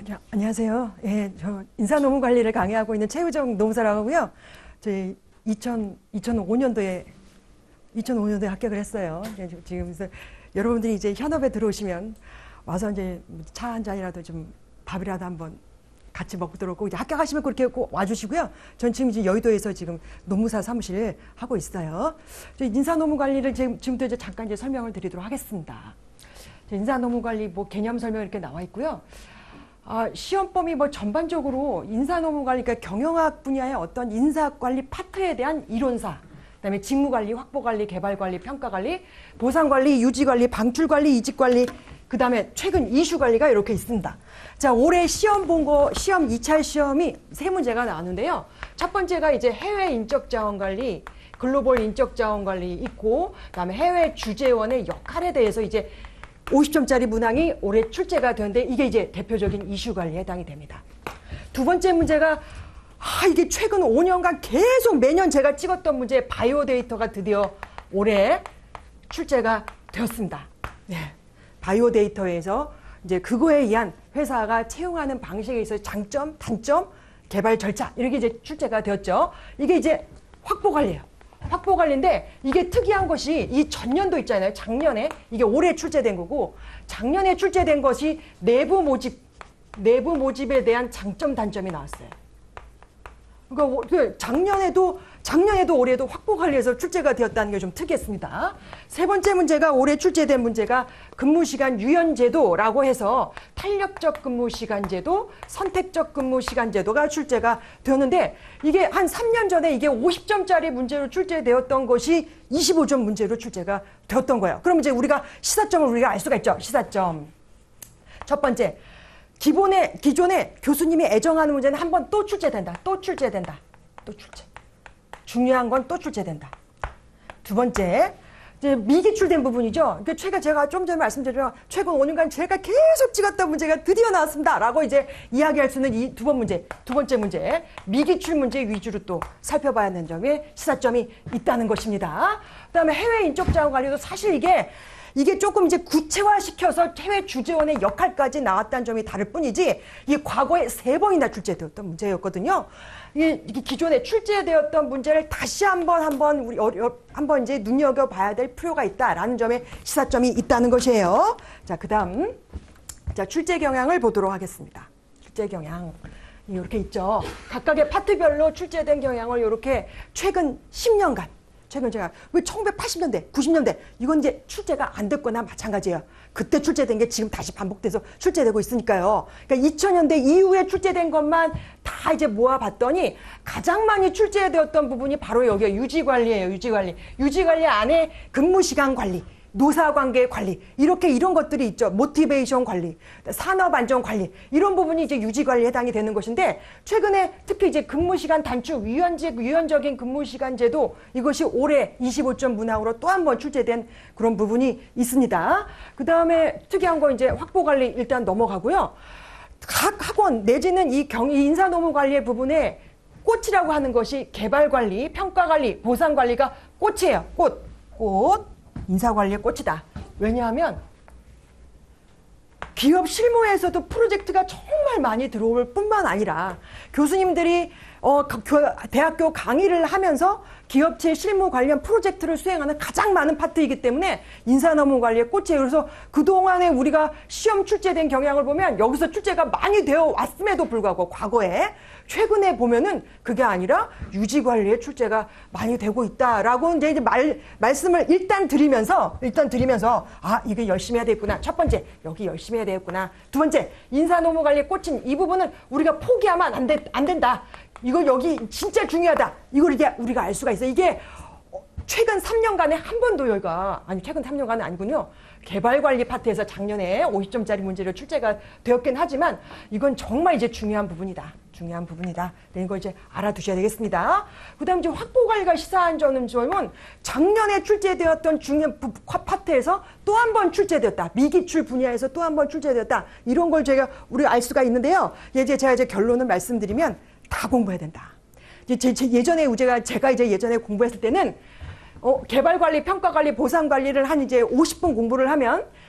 안녕하세요. 예, 저 인사노무 관리를 강의하고 있는 최우정 노무사라고 하고요. 저희 2005년도에 합격을 했어요. 지금 그래서 여러분들이 이제 현업에 들어오시면 와서 이제 차 한 잔이라도 좀 밥이라도 한번 같이 먹고 들어오고 이제 합격하시면 그렇게 꼭 와주시고요. 전 지금 이제 여의도에서 지금 노무사 사무실 하고 있어요. 인사노무 관리를 지금부터 이제 잠깐 이제 설명을 드리도록 하겠습니다. 인사노무 관리 뭐 개념 설명 이렇게 나와 있고요. 시험범위 뭐 전반적으로 인사노무 관리, 그러니까 경영학 분야의 어떤 인사관리 파트에 대한 이론사, 그다음에 직무관리, 확보관리, 개발관리, 평가관리, 보상관리, 유지관리, 방출관리, 이직관리, 그다음에 최근 이슈관리가 이렇게 있습니다. 자, 올해 시험 2차 시험이 세 문제가 나왔는데요. 첫 번째가 이제 해외 인적자원관리, 글로벌 인적자원관리 있고, 그다음에 해외 주재원의 역할에 대해서 이제 50점짜리 문항이 올해 출제가 되는데 이게 이제 대표적인 이슈 관리에 해당이 됩니다. 두 번째 문제가 이게 최근 5년간 계속 매년 제가 찍었던 문제 바이오 데이터가 드디어 올해 출제가 되었습니다. 네. 바이오 데이터에서 이제 그거에 의한 회사가 채용하는 방식에 있어서 장점, 단점, 개발 절차 이렇게 이제 출제가 되었죠. 이게 이제 확보 관리예요. 확보 관리인데 이게 특이한 것이 이 전년도 있잖아요. 작년에 이게 올해 출제된 거고 작년에 출제된 것이 내부 모집에 대한 장점 단점이 나왔어요. 그러니까 작년에도 올해도 확보 관리에서 출제가 되었다는 게 좀 특이했습니다. 세 번째 문제가 올해 출제된 문제가 근무시간 유연제도라고 해서 탄력적 근무시간제도, 선택적 근무시간제도가 출제가 되었는데 이게 한 3년 전에 이게 50점짜리 문제로 출제되었던 것이 25점 문제로 출제가 되었던 거예요. 그럼 이제 우리가 시사점을 우리가 알 수가 있죠. 시사점. 첫 번째. 기존에 교수님이 애정하는 문제는 한 번 또 출제된다. 또 출제. 중요한 건 또 출제된다. 두 번째, 이제 미기출된 부분이죠. 그러니까 제가 좀 전에 말씀드렸지만 최근 5년간 제가 계속 찍었던 문제가 드디어 나왔습니다. 라고 이제 이야기할 수 있는 이 두 번째 문제, 미기출 문제 위주로 또 살펴봐야 하는 점에 시사점이 있다는 것입니다. 그 다음에 해외 인적자원 관리도 사실 이게 조금 이제 구체화시켜서 해외 주재원의 역할까지 나왔다는 점이 다를 뿐이지 이게 과거에 3번이나 출제되었던 문제였거든요. 이게 기존에 출제되었던 문제를 다시 한번 이제 눈여겨봐야 될 필요가 있다라는 점에 시사점이 있다는 것이에요. 자, 그다음 출제 경향을 보도록 하겠습니다. 출제 경향 이렇게 있죠. 각각의 파트별로 출제된 경향을 이렇게 최근 10년간 제가 왜 1980년대, 90년대 이건 이제 출제가 안 됐거나 마찬가지예요. 그때 출제된 게 지금 다시 반복돼서 출제되고 있으니까요. 그러니까 2000년대 이후에 출제된 것만 다 이제 모아봤더니 가장 많이 출제되었던 부분이 바로 여기에 유지관리예요. 유지관리 안에 근무시간 관리, 노사관계 관리 이런 것들이 있죠. 모티베이션 관리, 산업안전 관리 이런 부분이 이제 유지관리에 해당이 되는 것인데 최근에 특히 이제 근무시간 단축 유연적인 근무시간 제도 이것이 올해 25점 문항으로 또 한 번 출제된 그런 부분이 있습니다. 그 다음에 특이한 거 이제 확보관리 일단 넘어가고요. 각 학원 내지는 이 인사노무 관리의 부분에 꽃이라고 하는 것이 개발관리, 평가관리, 보상관리가 꽃이에요. 꽃. 인사관리의 꽃이다. 왜냐하면 기업 실무에서도 프로젝트가 정말 많이 들어올 뿐만 아니라 교수님들이 대학교 강의를 하면서 기업체 실무 관련 프로젝트를 수행하는 가장 많은 파트이기 때문에 인사노무 관리의 꽃이에요. 그래서 그동안에 우리가 시험 출제된 경향을 보면 여기서 출제가 많이 되어 왔음에도 불구하고 과거에 최근에 보면은 그게 아니라 유지관리에 출제가 많이 되고 있다라고 이제 말씀을 일단 드리면서 이게 열심히 해야 되겠구나. 첫 번째, 여기 열심히 해야 되겠구나. 두 번째, 인사노무 관리에 꽂힌 이 부분은 우리가 포기하면 안 된다. 이거 여기 진짜 중요하다. 이걸 이제 우리가 알 수가 있어요. 이게 최근 3년간에 한 번도 최근 3년간은 아니군요. 개발관리 파트에서 작년에 50점짜리 문제로 출제가 되었긴 하지만 이건 정말 이제 중요한 부분이다. 이런 걸 이제 알아두셔야 되겠습니다. 그 다음 이제 확보관리가 시사한 점은 작년에 출제되었던 중요한 파트에서 또 한 번 출제되었다. 미기출 분야에서 또 한 번 출제되었다. 이런 걸 우리가 알 수가 있는데요. 제가 결론을 말씀드리면 다 공부해야 된다. 예전에 제가 예전에 공부했을 때는 개발관리, 평가관리, 보상관리를 한 이제 50분 공부를 하면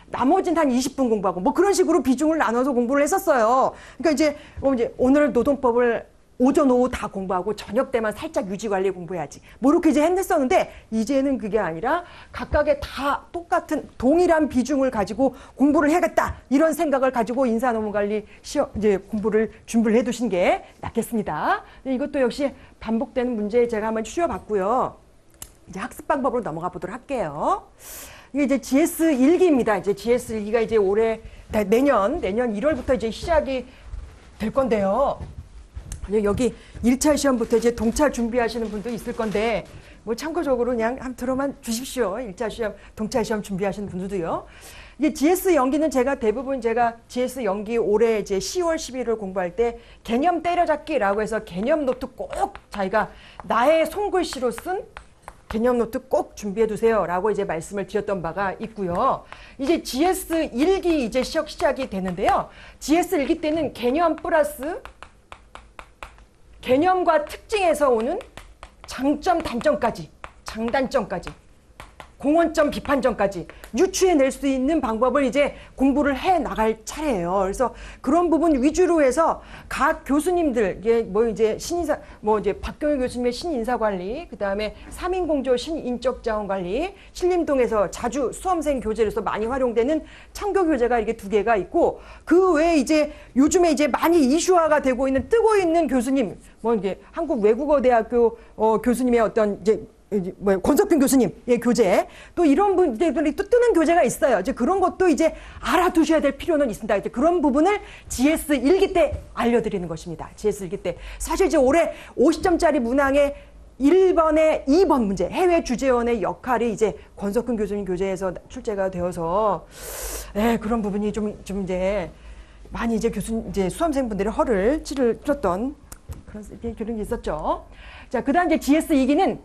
나머지는 한 20분 공부하고 뭐 그런 식으로 비중을 나눠서 공부를 했었어요. 그러니까 이제 오늘 노동법을 오전 오후 다 공부하고 저녁 때만 살짝 유지관리 공부해야지 뭐 이렇게 이제 했었는데 이제는 그게 아니라 각각의 다 똑같은 동일한 비중을 가지고 공부를 해야겠다 이런 생각을 가지고 인사노무관리 시험 이제 공부를 준비를 해두신 게 낫겠습니다. 이것도 역시 반복되는 문제 제가 한번 추려봤고요. 이제 학습 방법으로 넘어가 보도록 할게요. 이게 이제 GS 1기입니다. 이제 GS 1기가 이제 올해 내년 1월부터 이제 시작이 될 건데요. 여기 1차 시험부터 이제 동차 준비하시는 분도 있을 건데, 뭐 참고적으로 그냥 한번 들어만 주십시오. 1차 시험, 동차 시험 준비하시는 분들도요. 이게 GS 연기는 대부분 GS 연기 올해 이제 10월, 11월 공부할 때 개념 때려잡기라고 해서 개념 노트 꼭 자기가 나의 손글씨로 쓴 개념 노트 꼭 준비해 두세요. 라고 이제 말씀을 드렸던 바가 있고요. 이제 GS 1기 이제 시작이 되는데요. GS 1기 때는 개념 플러스 개념과 특징에서 오는 장점, 단점까지, 장단점까지, 공헌점, 비판점까지 유추해낼 수 있는 방법을 이제 공부를 해 나갈 차례예요. 그래서 그런 부분 위주로 해서 각 교수님들, 이제 신인사, 이제 박경희 교수님의 신인사관리, 그 다음에 삼인공조 신인적자원관리, 신림동에서 자주 수험생 교재로서 많이 활용되는 창교교재가 이렇게 2개가 있고, 그 외에 이제 요즘에 이제 많이 이슈화가 되고 있는, 뜨고 있는 교수님, 이제 한국외국어대학교 교수님의 어떤 권석균 교수님의 교재, 또 이런 분들이 또 뜨는 교재가 있어요. 이제 그런 것도 이제 알아두셔야 될 필요는 있습니다. 이제 그런 부분을 GS 1기 때 알려드리는 것입니다. GS 1기 때. 사실 이제 올해 50점짜리 문항의 1번에 2번 문제, 해외 주재원의 역할이 이제 권석균 교수님 교재에서 출제가 되어서, 그런 부분이 좀 이제 많이 이제 수험생분들의 허를 찔렀던 그런 게 있었죠. 자, 그 다음 이제 GS 2기는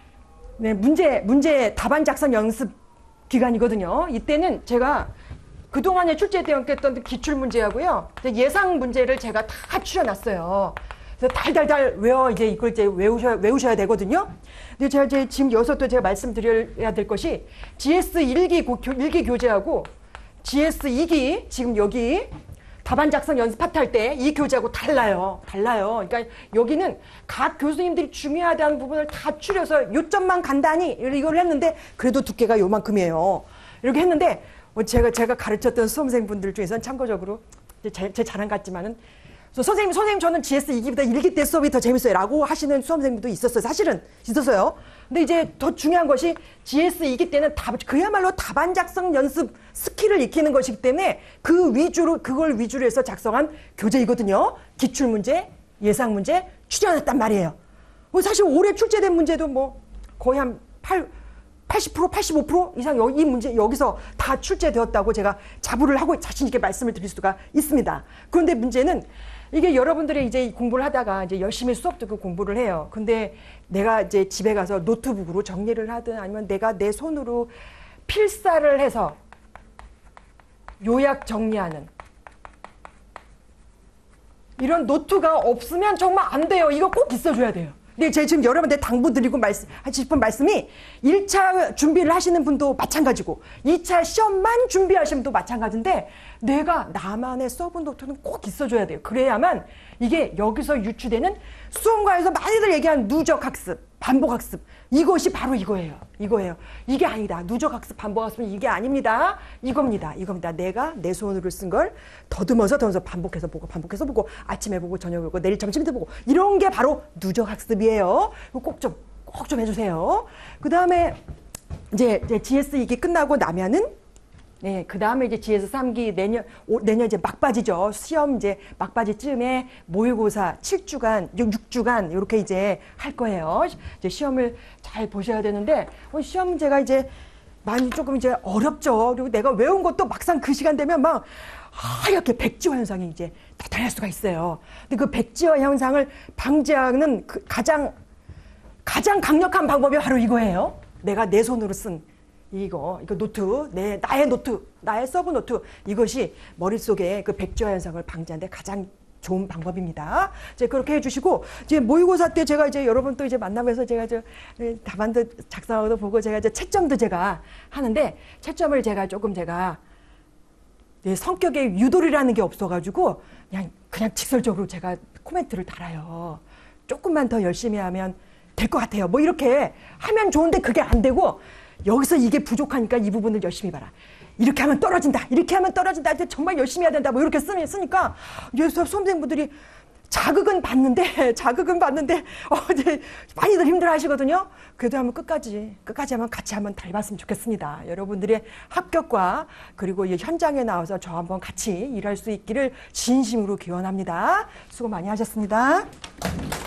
문제 답안 작성 연습 기간이거든요. 이때는 제가 그동안에 출제되었던 기출 문제하고요. 예상 문제를 제가 다 추려놨어요. 그래서 달달달 이걸 이제 외우셔야 되거든요. 근데 제가 이제 지금 여기서 또 제가 말씀드려야 될 것이 GS 1기 교재하고 GS 2기 지금 여기 답안 작성 연습할 때 이 교재하고 달라요. 그러니까 여기는 각 교수님들이 중요하다는 부분을 다 추려서 요점만 간단히 이걸 했는데 그래도 두께가 요만큼이에요. 이렇게 했는데 제가 가르쳤던 수험생분들 중에서는 참고적으로 제 자랑 같지만은 선생님 저는 GS 2기보다 1기 때 수업이 더 재밌어요 라고 하시는 수험생분도 있었어요. 사실은 있었어요. 근데 이제 더 중요한 것이 GS 2기 때는 그야말로 답안 작성 연습 스킬을 익히는 것이기 때문에 그걸 위주로 해서 작성한 교재이거든요. 기출문제, 예상문제 추려놨단 말이에요. 사실 올해 출제된 문제도 거의 한 80%, 85% 이상 이 문제 여기서 다 출제되었다고 제가 자부를 하고 자신 있게 말씀을 드릴 수가 있습니다. 그런데 문제는 이게 여러분들이 이제 공부를 하다가 이제 열심히 수업 듣고 공부를 해요. 근데 내가 이제 집에 가서 노트북으로 정리를 하든 아니면 내가 내 손으로 필사를 해서 요약 정리하는 이런 노트가 없으면 정말 안 돼요. 이거 꼭 있어줘야 돼요. 근데 제가 지금 여러분한테 당부드리고 하고 싶은 말씀이 1차 준비를 하시는 분도 마찬가지고 2차 시험만 준비하시는 분도 마찬가지인데 내가 나만의 서브 노트는 꼭 있어줘야 돼요. 그래야만 이게 여기서 유추되는 수험관에서 많이들 얘기하는 누적학습, 반복학습 이것이 바로 이거예요. 이게 아니다. 누적학습, 반복학습은 이게 아닙니다. 이겁니다. 내가 내 손으로 쓴 걸 더듬어서 반복해서 보고 아침에 보고 저녁에 보고 내일 점심때 보고 이런 게 바로 누적학습이에요. 꼭 좀 해주세요. 그 다음에 이제 GS 2기 끝나고 나면은 그 다음에 이제 GS 3기 내년 이제 막바지죠. 시험 이제 막바지쯤에 모의고사 7주간, 6주간 이렇게 이제 할 거예요. 이제 시험을 잘 보셔야 되는데 시험 문제가 이제 많이 조금 이제 어렵죠. 그리고 내가 외운 것도 막상 그 시간 되면 막 하얗게 백지화 현상이 이제 나타날 수가 있어요. 근데 그 백지화 현상을 방지하는 그 가장 강력한 방법이 바로 이거예요. 내가 내 손으로 쓴 이거 노트, 나의 노트, 나의 서브 노트 이것이 머릿속에 그 백지화 현상을 방지하는 데 가장 좋은 방법입니다. 이제 그렇게 해주시고 이제 모의고사 때 제가 이제 여러분 또 이제 만나면서 제가 답안도 작성하고도 보고 제가 이제 채점도 제가 하는데 채점을 제가 내 성격에 유도리라는 게 없어가지고 그냥 직설적으로 제가 코멘트를 달아요. 조금만 더 열심히 하면 될 것 같아요. 뭐 이렇게 하면 좋은데 그게 안 되고 여기서 이게 부족하니까 이 부분을 열심히 봐라. 이렇게 하면 떨어진다. 이렇게 하면 떨어진다. 정말 열심히 해야 된다. 뭐 이렇게 쓰니까 수험생분들이 자극은 받는데 이제 많이들 힘들어 하시거든요. 그래도 한번 끝까지 한번 같이 한번 달봤으면 좋겠습니다. 여러분들의 합격과 그리고 이 현장에 나와서 저 한번 같이 일할 수 있기를 진심으로 기원합니다. 수고 많이 하셨습니다.